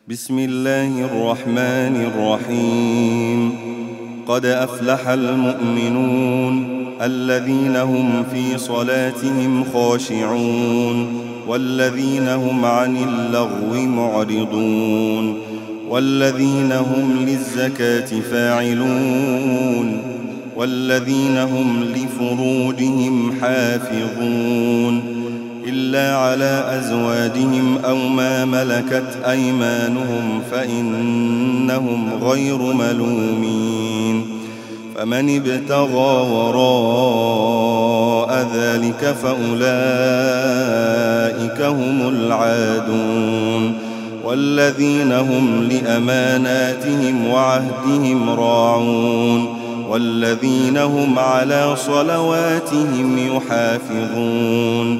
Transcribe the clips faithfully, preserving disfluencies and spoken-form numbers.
بسم الله الرحمن الرحيم. قد أفلح المؤمنون الذين هم في صلاتهم خاشعون والذين هم عن اللغو معرضون والذين هم للزكاة فاعلون والذين هم لفروجهم حافظون إلا على أزواجهم أو ما ملكت أيمانهم فإنهم غير ملومين. فمن ابتغى وراء ذلك فأولئك هم العادون والذين هم لأماناتهم وعهدهم راعون والذين هم على صلواتهم يحافظون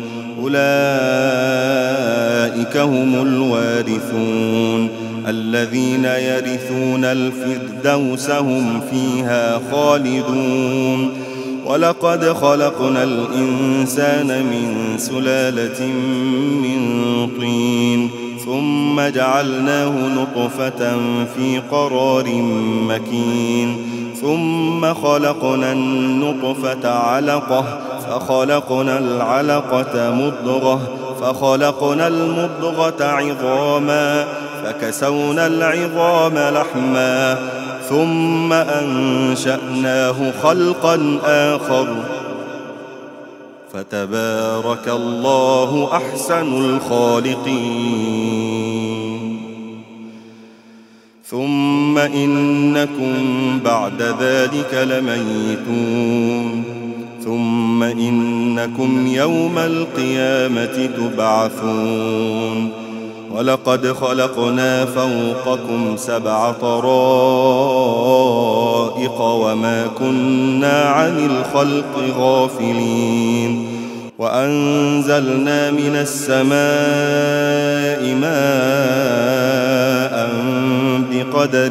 أولئك هم الوارثون الذين يرثون الفردوس هم فيها خالدون. ولقد خلقنا الإنسان من سلالة من طين ثم جعلناه نطفة في قرار مكين ثم خلقنا النطفة علقة فخلقنا العلقة مضغة فخلقنا المضغة عظاما فكسونا العظام لحما ثم أنشأناه خلقا آخر فتبارك الله أحسن الخالقين. ثم إنكم بعد ذلك لميتون ثم إنكم يوم القيامة تبعثون. ولقد خلقنا فوقكم سبع طرائق وما كنا عن الخلق غافلين وأنزلنا من السماء ماء بقدر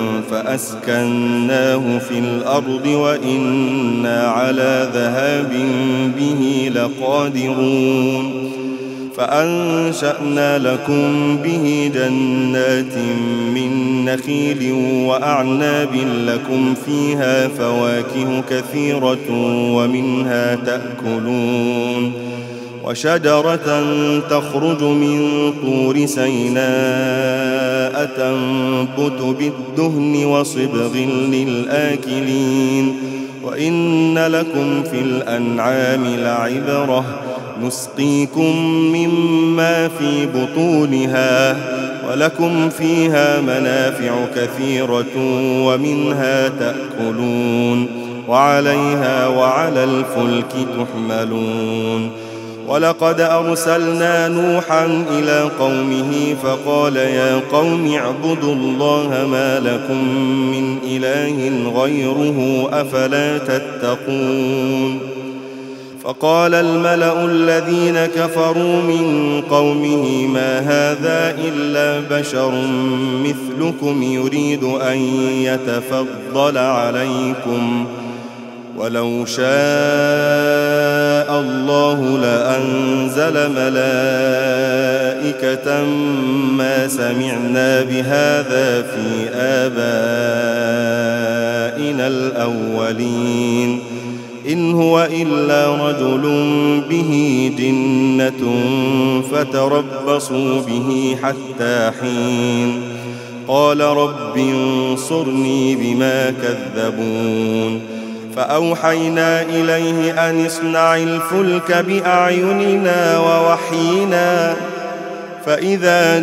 فأسكناه في الأرض وإنا على ذهاب به لقادرون. فأنشأنا لكم به جنات من نخيل وأعناب لكم فيها فواكه كثيرة ومنها تأكلون وشجرة تخرج من طور سيناء تنبت بالدهن وصبغ للآكلين. وإن لكم في الأنعام لعبرة نسقيكم مما في بطونها ولكم فيها منافع كثيرة ومنها تأكلون وعليها وعلى الفلك تحملون. ولقد أرسلنا نوحا إلى قومه فقال يا قوم اعبدوا الله ما لكم من إله غيره أفلا تتقون. فقال الملأ الذين كفروا من قومه ما هذا إلا بشر مثلكم يريد أن يتفضل عليكم ولو شاء الله لأنزل ملائكة ما سمعنا بهذا في آبائنا الأولين إن هو إلا رجل به جنة فتربصوا به حتى حين. قال رب انصرني بما كذبون. فأوحينا إليه أن اصنع الفلك بأعيننا ووحينا فإذا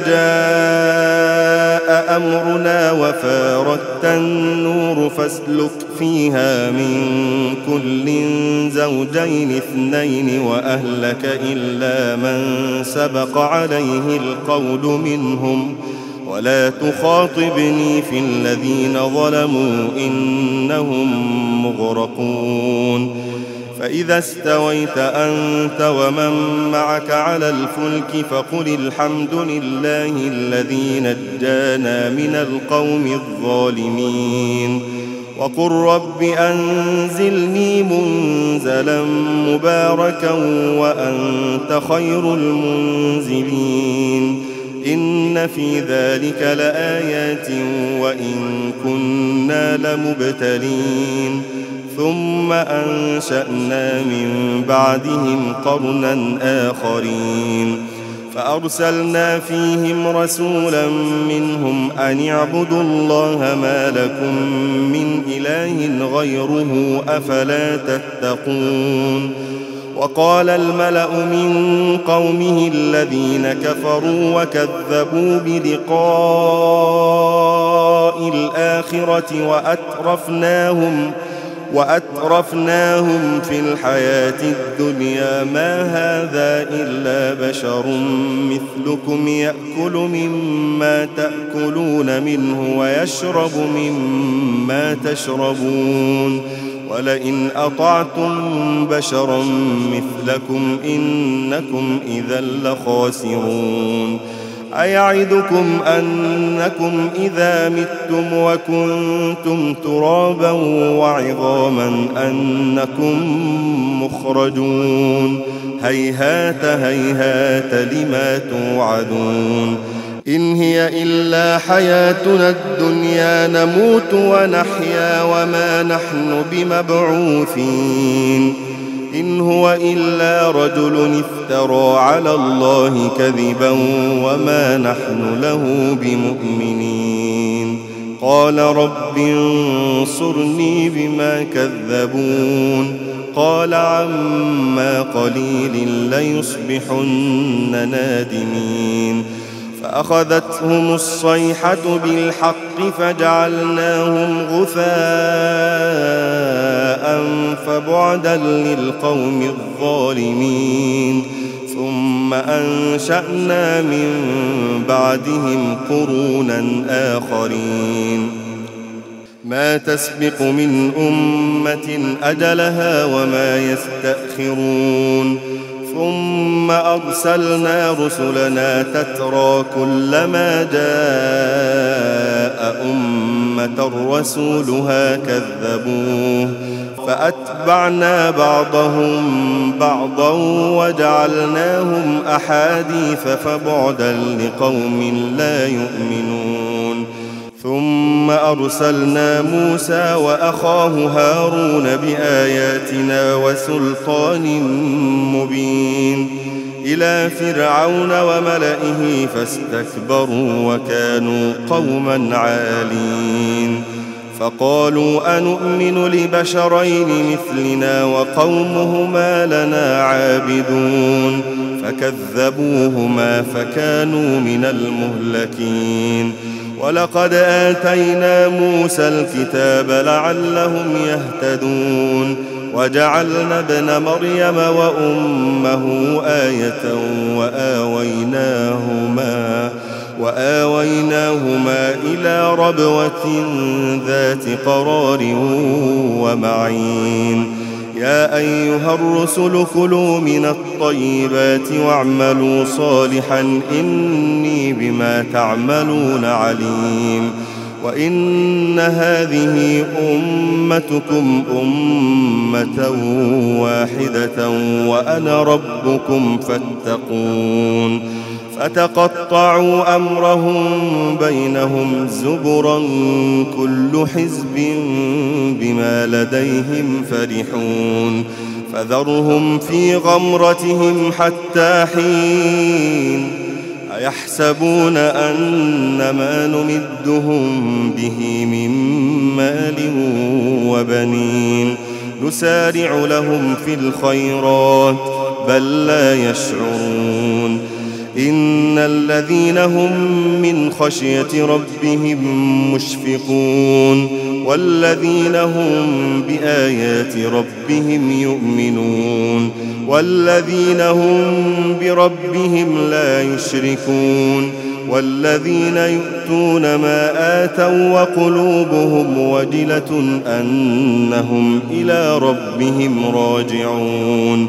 جاء أمرنا وفارت النور فاسلك فيها من كل زوجين اثنين وأهلك إلا من سبق عليه القول منهم ولا تخاطبني في الذين ظلموا إنهم مغرقون. فإذا استويت أنت ومن معك على الفلك فقل الحمد لله الذي نجانا من القوم الظالمين وقل رب أنزلني منزلا مباركا وأنت خير المنزلين. إن في ذلك لآيات وإن كنا لمبتلين ثم أنشأنا من بعدهم قرنا آخرين فأرسلنا فيهم رسولا منهم أن اعبدوا الله ما لكم من إله غيره أفلا تتقون وقال الملأ من قومه الذين كفروا وكذبوا بلقاء الآخرة وأترفناهم وأترفناهم في الحياة الدنيا ما هذا إلا بشر مثلكم يأكل مما تأكلون منه ويشرب مما تشربون ولئن أطعتم بشرا مثلكم إنكم إذا لخاسرون أيعدكم أنكم إذا متم وكنتم ترابا وعظاما أنكم مخرجون هيهات هيهات لما توعدون إن هي إلا حياتنا الدنيا نموت ونحيا وما نحن بمبعوثين إن هو إلا رجل افترى على الله كذبا وما نحن له بمؤمنين قال رب انصرني بما كذبون قال عما قليل ليصبحن نادمين فأخذتهم الصيحة بالحق فجعلناهم غثاء فبعدا للقوم الظالمين ثم أنشأنا من بعدهم قرونا آخرين ما تسبق من أمة أجلها وما يستأخرون ثم أرسلنا رسلنا تترى كلما جاء أمة رسولها كذبوه فأتبعنا بعضهم بعضا وجعلناهم أحاديث فبعدا لقوم لا يؤمنون ثم أرسلنا موسى وأخاه هارون بآياتنا وسلطان مبين إلى فرعون وملئه فاستكبروا وكانوا قوما عالين فقالوا أنؤمن لبشرين مثلنا وقومهما لنا عابدون فكذبوهما فكانوا من المهلكين ولقد آتينا موسى الكتاب لعلهم يهتدون وجعلنا ابن مريم وأمه آية وآويناهما وآويناهما إلى ربوة ذات قرار ومعين يا أيها الرسل كلوا من الطيبات واعملوا صالحا إني بما تعملون عليم وإن هذه أمتكم أمة واحدة وأنا ربكم فاتقون فتقطعوا أمرهم بينهم زبرا كل حزب بما لديهم فرحون فذرهم في غمرتهم حتى حين أيحسبون أن ما نمدهم به من مال وبنين نسارع لهم في الخيرات بل لا يشعرون إن الذين هم من خشية ربهم مشفقون والذين هم بآيات ربهم يؤمنون والذين هم بربهم لا يشركون والذين يؤتون ما آتوا وقلوبهم وجلة أنهم إلى ربهم راجعون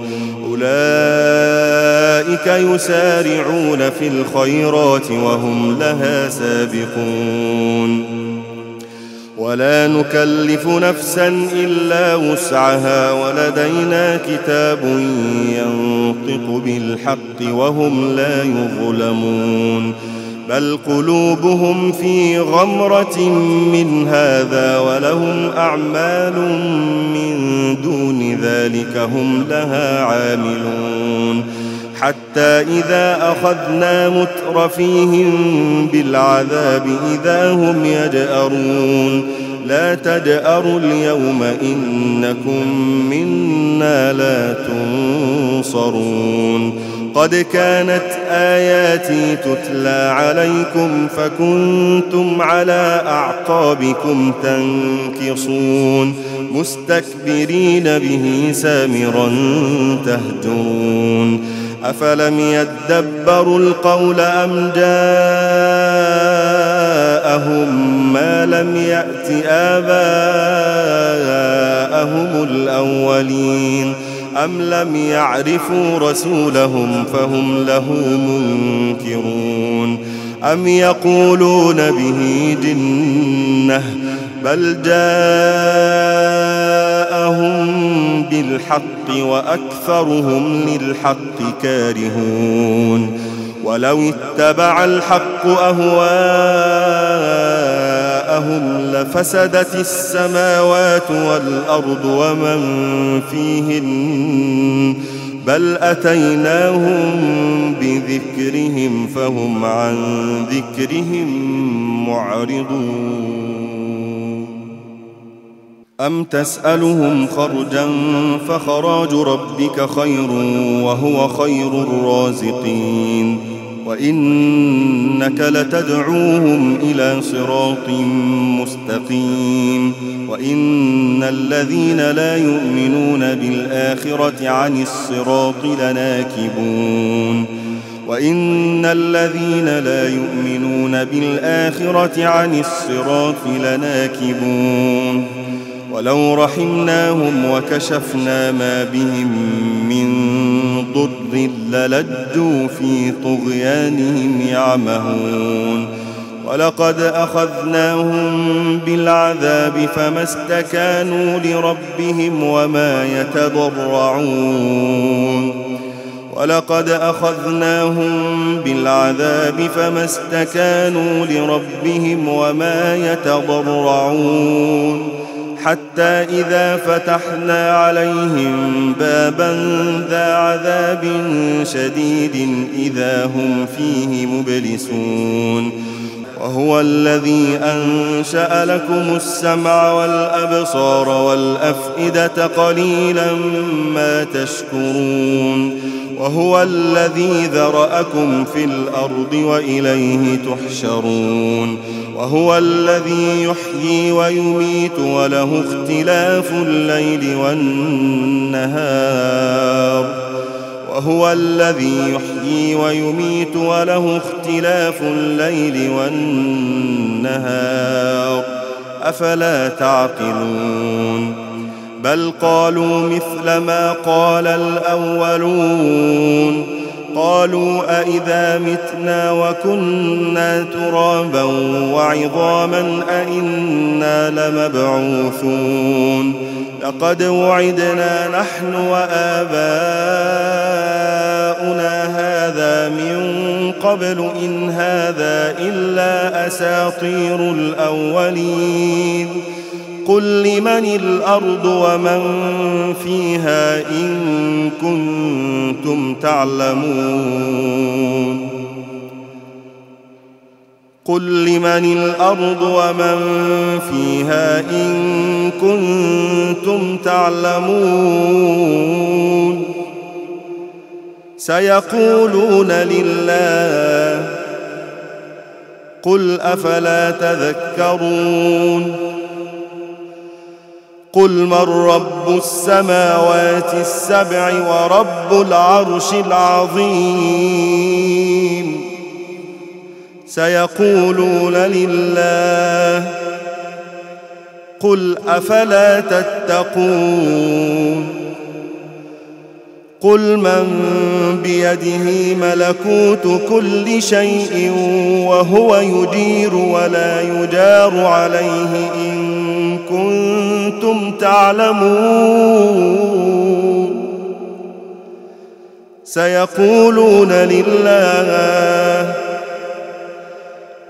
أولئك يسارعون في الخيرات وهم لها سابقون ولا نكلف نفسا إلا وسعها ولدينا كتاب ينطق بالحق وهم لا يظلمون بل قلوبهم في غمرة من هذا ولهم أعمال من دون ذلك هم لها عاملون حتى إذا أخذنا مترفيهم بالعذاب إذا هم يجأرون لا تجأروا اليوم إنكم منا لا تنصرون قد كانت آياتي تتلى عليكم فكنتم على أعقابكم تنكصون مستكبرين به سامرا تهجرون أفلم يدبروا القول أم جاءهم ما لم يأت آباءهم الأولين أم لم يعرفوا رسولهم فهم له منكرون أم يقولون به جنة بل جاءهم بالحق وأكثرهم للحق كارهون ولو اتبع الحق أهواءهم لفسدت السماوات والأرض ومن فيهن بل أتيناهم بذكرهم فهم عن ذكرهم معرضون أم تسألهم خرجا فخراج ربك خير وهو خير الرازقين وإنك لتدعوهم إلى صراط مستقيم وإن الذين لا يؤمنون بالآخرة عن الصراط لناكبون وإن الذين لا يؤمنون بالآخرة عن الصراط لناكبون ولو رحمناهم وكشفنا ما بهم من ضر للجوا في طغيانهم يعمهون ولقد أخذناهم بالعذاب فما استكانوا لربهم وما يتضرعون ولقد أخذناهم بالعذاب فما استكانوا لربهم وما يتضرعون حتى إذا فتحنا عليهم بابا ذا عذاب شديد إذا هم فيه مبلسون وهو الذي أنشأ لكم السمع والأبصار والأفئدة قليلا ما تشكرون وهو الذي ذرأكم في الأرض وإليه تحشرون وهو الذي يحيي ويميت وله اختلاف الليل والنهار وهو الذي يحيي ويميت وله اختلاف الليل والنهار أفلا تعقلون بل قالوا مثل ما قال الأولون قالوا أئذا متنا وكنا ترابا وعظاما أئنا لمبعوثون لقد وعدنا نحن وآباؤنا هذا من قبل إن هذا إلا أساطير الأولين قل لمن الأرض ومن فيها إن كنتم تعلمون قل لمن الأرض ومن فيها إن كنتم تعلمون سيقولون لله قل أفلا تذكرون قل من رب السماوات السبع ورب العرش العظيم سيقولون لله قل أفلا تتقون قل من بيده ملكوت كل شيء وهو يجير ولا يجار عليه إن كنتم تعلمون سيقولون لله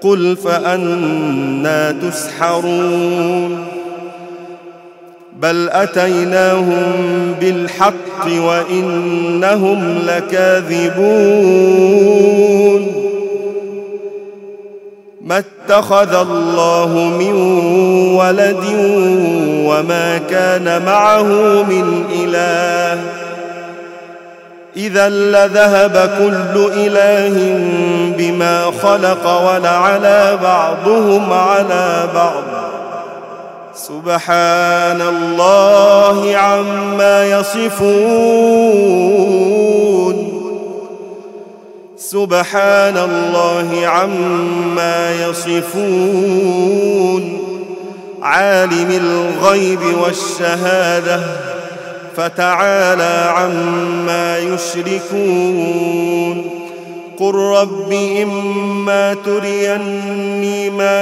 قل فأنى تسحرون بل أتيناهم بالحق وإنهم لكاذبون ما اتخذ الله من ولد وما كان معه من إله إذا لذهب كل إله بما خلق ولعلى بعضهم على بعض سبحان الله عما يصفون سبحان الله عما يصفون عالم الغيب والشهادة فتعالى عما يشركون قل رب إما تريني ما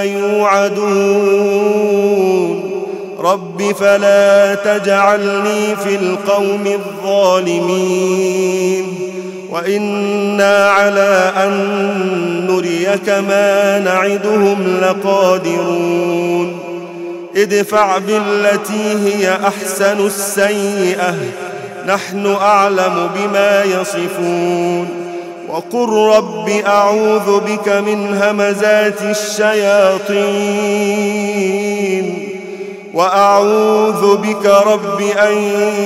يوعدون رب فلا تجعلني في القوم الظالمين وإنا على أن نريك ما نعدهم لقادرون ادفع بالتي هي أحسن السيئة نحن أعلم بما يصفون وقل رب أعوذ بك من همزات الشياطين وأعوذ بك رب أن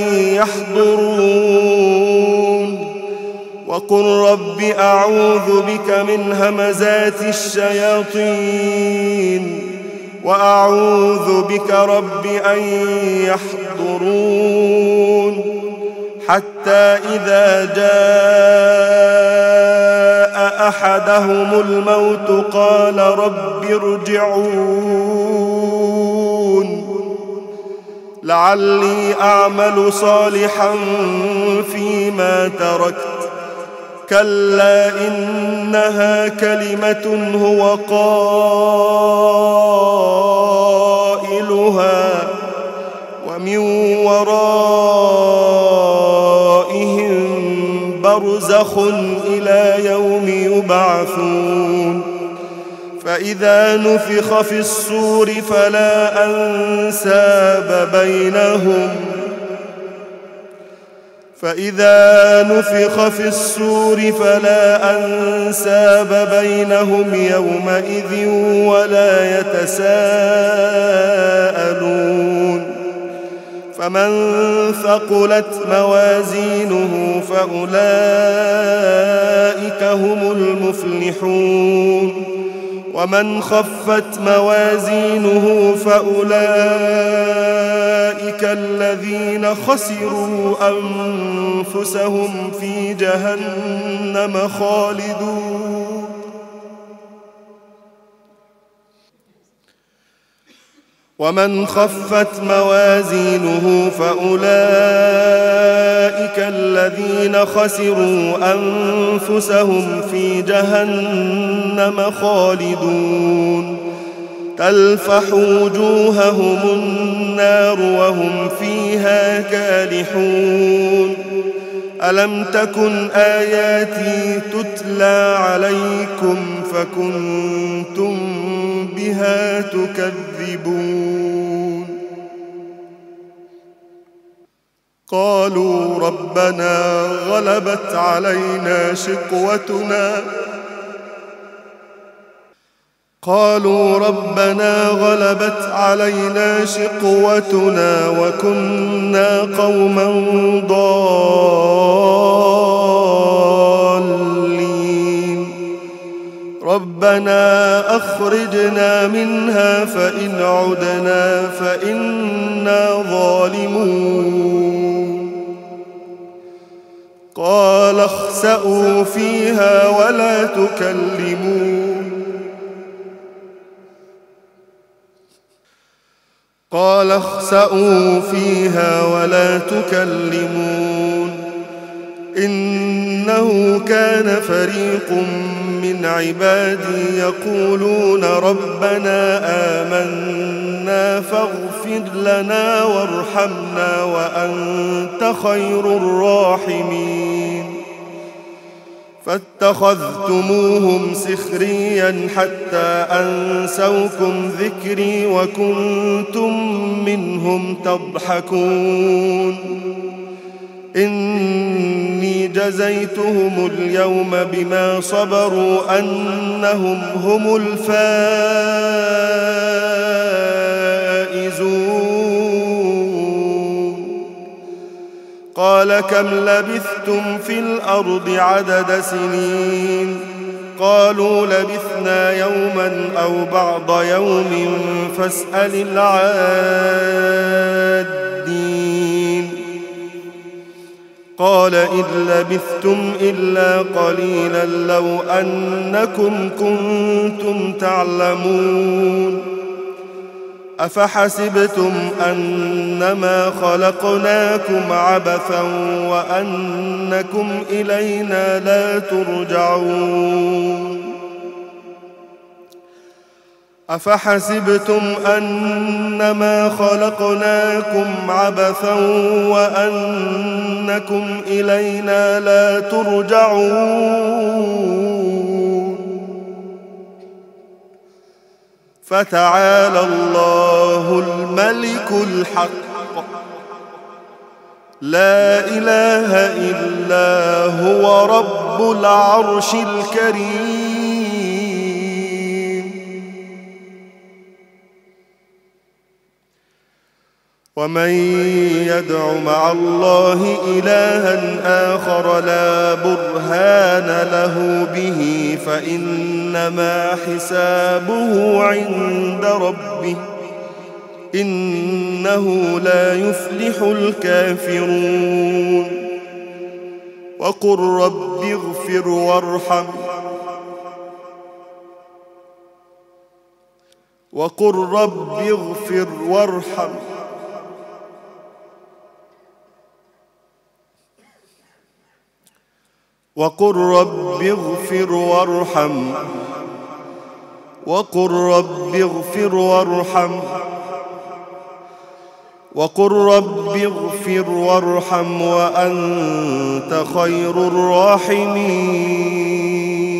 يحضرون وقل رب أعوذ بك من همزات الشياطين وأعوذ بك رب أن يحضرون حتى إذا جاء أحدهم الموت قال رب ارجعون لعلي أعمل صالحا فيما تركت كلا إنها كلمة هو قائلها ومن ورائهم برزخ إلى يوم يبعثون فإذا نفخ في الصور فلا أنساب بينهم فإذا نفخ في الصور فلا أنساب بينهم يومئذ ولا يتساءلون فمن ثقلت موازينه فأولئك هم المفلحون ومن خفت موازينه فأولئك الذين خسروا أنفسهم في جهنم خالدون ومن خفت موازينه فأولئك الذين خسروا أنفسهم في جهنم خالدون تلفح وجوههم النار وهم فيها كالحون ألم تكن آياتي تتلى عليكم فكنتم بها تكذبون قالوا ربنا غلبت علينا شقوتنا قالوا ربنا غلبت علينا شقوتنا وكنا قوما ضالين ربنا أخرجنا منها فإن عدنا فإنا ظالمون قال اخسئوا فيها ولا تكلمون قال اخسئوا فيها ولا تكلمون إنه كان فريق من عبادي يقولون ربنا آمنا فاغفر لنا وارحمنا وأنت خير الراحمين فاتخذتموهم سخريا حتى أنسوكم ذكري وكنتم منهم تضحكون إني جزيتهم اليوم بما صبروا أنهم هم الفائزون قال كم لبثتم في الأرض عدد سنين قالوا لبثنا يوما أو بعض يوم فاسأل العادين قال إن لبثتم إلا قليلا لو أنكم كنتم تعلمون أفحسبتم أنما خلقناكم عبثا وأنكم إلينا لا ترجعون أفحسبتم أنما خلقناكم عبثا وأنكم إلينا لا ترجعون فتعالى الله الملك الحق لا إله إلا هو رب العرش الكريم ومن يدع مع الله إلها آخر لا برهان له به فإنما حسابه عند ربه إنه لا يفلح الكافرون وقل رب اغفر وارحم وقل رب اغفر وارحم وقل رب اغفر وارحم وقل رب اغفر وارحم وقل رب اغفر وارحم وأنت خير الراحمين